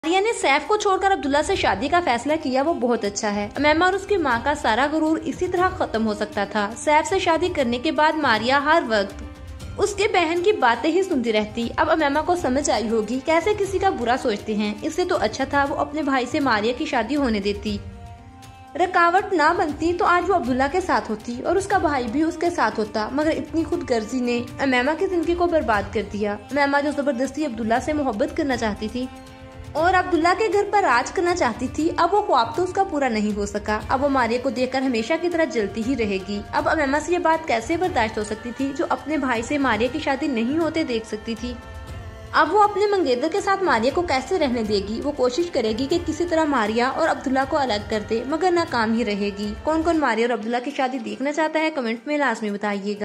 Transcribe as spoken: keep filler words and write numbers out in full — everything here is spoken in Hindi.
मारिया ने सैफ को छोड़कर अब्दुल्ला से शादी का फैसला किया, वो बहुत अच्छा है। उमैमा और उसकी माँ का सारा गुरूर इसी तरह खत्म हो सकता था। सैफ से शादी करने के बाद मारिया हर वक्त उसके बहन की बातें ही सुनती रहती। अब उमैमा को समझ आई होगी कैसे किसी का बुरा सोचते हैं। इससे तो अच्छा था वो अपने भाई से मारिया की शादी होने देती। रुकावट ना बनती तो आज वो अब्दुल्ला के साथ होती और उसका भाई भी उसके साथ होता, मगर इतनी खुदगर्जी ने उमैमा की जिंदगी को बर्बाद कर दिया। उमैमा जो जबरदस्ती अब्दुल्ला से मोहब्बत करना चाहती थी और अब्दुल्ला के घर पर राज करना चाहती थी, अब वो ख्वाब तो उसका पूरा नहीं हो सका। अब वो मारिया को देखकर हमेशा की तरह जलती ही रहेगी। अब उमैमा से ये बात कैसे बर्दाश्त हो सकती थी जो अपने भाई से मारिया की शादी नहीं होते देख सकती थी। अब वो अपने मंगेतर के साथ मारिया को कैसे रहने देगी। वो कोशिश करेगी कि किसी तरह मारिया और अब्दुल्ला को अलग कर दे, मगर नाकाम ही रहेगी। कौन कौन मारिया और अब्दुल्ला की शादी देखना चाहता है कमेंट में लाजमी बताइएगा।